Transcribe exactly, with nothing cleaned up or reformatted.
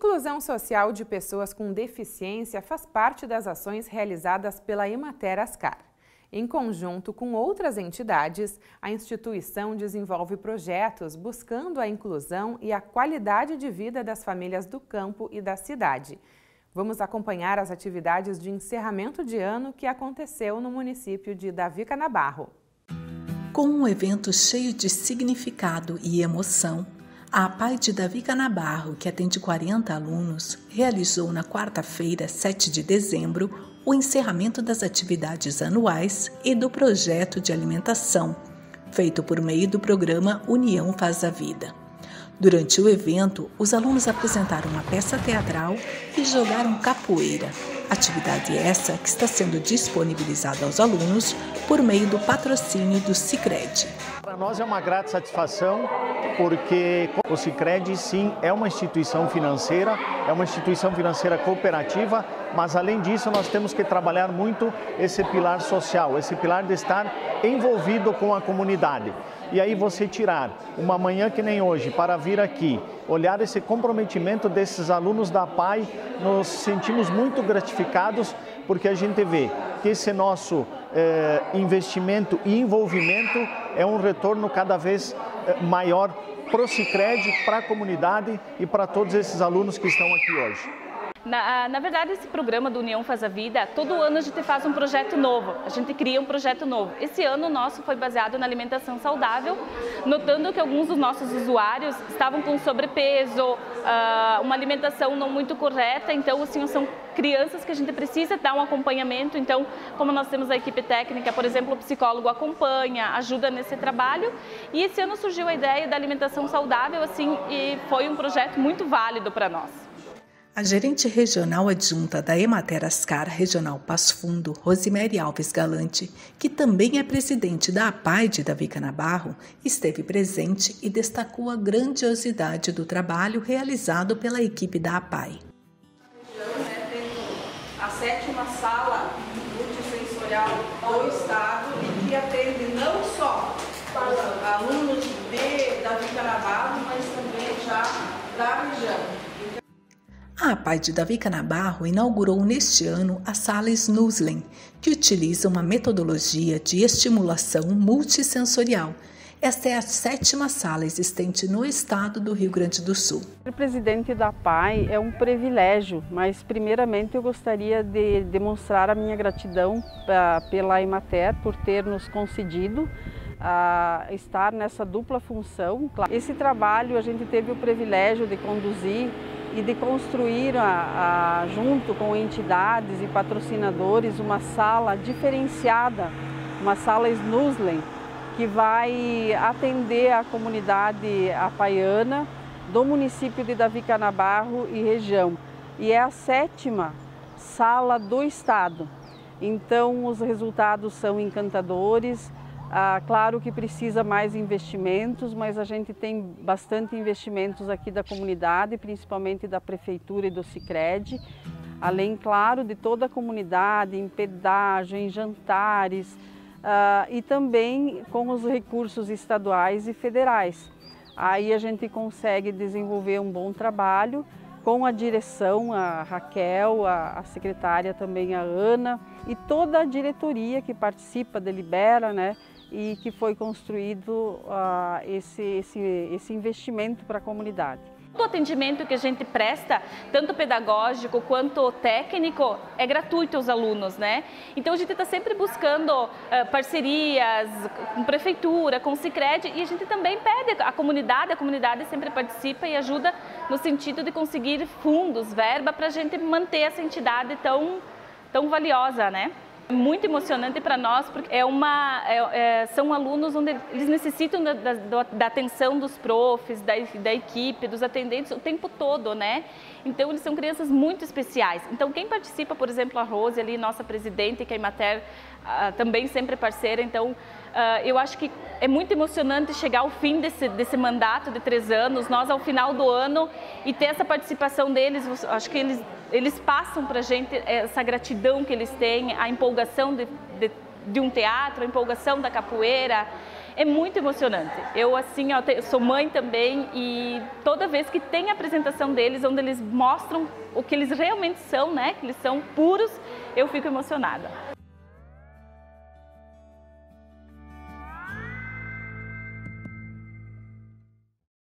inclusão social de pessoas com deficiência faz parte das ações realizadas pela Emater Ascar. Em conjunto com outras entidades, a instituição desenvolve projetos buscando a inclusão e a qualidade de vida das famílias do campo e da cidade. Vamos acompanhar as atividades de encerramento de ano que aconteceu no município de Davi Canabarro. Com um evento cheio de significado e emoção, a APAI de Davi Canabarro, que atende quarenta alunos, realizou na quarta-feira, sete de dezembro, o encerramento das atividades anuais e do projeto de alimentação, feito por meio do programa União Faz a Vida. Durante o evento, os alunos apresentaram uma peça teatral e jogaram capoeira. Atividade essa que está sendo disponibilizada aos alunos por meio do patrocínio do Sicredi. Para nós é uma grata satisfação, porque o Sicredi, sim, é uma instituição financeira, é uma instituição financeira cooperativa, mas além disso nós temos que trabalhar muito esse pilar social, esse pilar de estar envolvido com a comunidade. E aí você tirar uma manhã que nem hoje para vir aqui, olhar esse comprometimento desses alunos da APAI, nos sentimos muito gratificados, porque a gente vê que esse nosso eh, investimento e envolvimento é um retorno cada vez eh, maior para o Sicredi, para a comunidade e para todos esses alunos que estão aqui hoje. Na, na verdade, esse programa do União Faz a Vida, todo ano a gente faz um projeto novo, a gente cria um projeto novo. Esse ano o nosso foi baseado na alimentação saudável, notando que alguns dos nossos usuários estavam com sobrepeso, uh, uma alimentação não muito correta, então assim, são crianças que a gente precisa dar um acompanhamento. Então, como nós temos a equipe técnica, por exemplo, o psicólogo acompanha, ajuda nesse trabalho. E esse ano surgiu a ideia da alimentação saudável, assim, e foi um projeto muito válido para nós. A gerente regional adjunta da Emater Ascar Regional Passo Fundo, Rosemary Alves Galante, que também é presidente da APAI de Davi Canabarro, esteve presente e destacou a grandiosidade do trabalho realizado pela equipe da APAI. A sétima sala multissensorial do estado, que atende não só os alunos de Davi Canabarro, mas também já da região. A APAI de Davi Canabarro inaugurou neste ano a sala Snuslen, que utiliza uma metodologia de estimulação multissensorial. Esta é a sétima sala existente no estado do Rio Grande do Sul. Ser presidente da APAI é um privilégio, mas primeiramente eu gostaria de demonstrar a minha gratidão uh, pela Emater por ter nos concedido uh, estar nessa dupla função. Esse trabalho a gente teve o privilégio de conduzir e de construir, a, a, junto com entidades e patrocinadores, uma sala diferenciada, uma sala Snuslen, que vai atender a comunidade apaiana do município de Davi Canabarro e região. E é a sétima sala do estado. Então os resultados são encantadores. Ah, claro que precisa mais investimentos, mas a gente tem bastante investimentos aqui da comunidade, principalmente da prefeitura e do Sicredi. Além, claro, de toda a comunidade, em pedágio, em jantares, Uh, e também com os recursos estaduais e federais. Aí a gente consegue desenvolver um bom trabalho com a direção, a Raquel, a, a secretária também, a Ana, e toda a diretoria que participa, delibera, né, e que foi construído uh, esse, esse, esse investimento para a comunidade. O atendimento que a gente presta, tanto pedagógico quanto técnico, é gratuito aos alunos, né? Então a gente está sempre buscando uh, parcerias com prefeitura, com o Sicredi, e a gente também pede à comunidade, a comunidade sempre participa e ajuda no sentido de conseguir fundos, verba, para a gente manter essa entidade tão, tão valiosa, né? Muito emocionante para nós, porque é uma, é, é, são alunos onde eles necessitam da, da, da atenção dos profs, da, da equipe, dos atendentes o tempo todo, né? Então eles são crianças muito especiais. Então quem participa, por exemplo, a Rose ali, nossa presidente, que é a Emater, uh, também sempre parceira, então uh, eu acho que é muito emocionante chegar ao fim desse, desse mandato de três anos, nós ao final do ano, e ter essa participação deles. Acho que eles Eles passam para a gente essa gratidão que eles têm, a empolgação de, de, de um teatro, a empolgação da capoeira. é muito emocionante. Eu, assim, ó, eu sou mãe também e toda vez que tem a apresentação deles, onde eles mostram o que eles realmente são, né, que eles são puros, eu fico emocionada.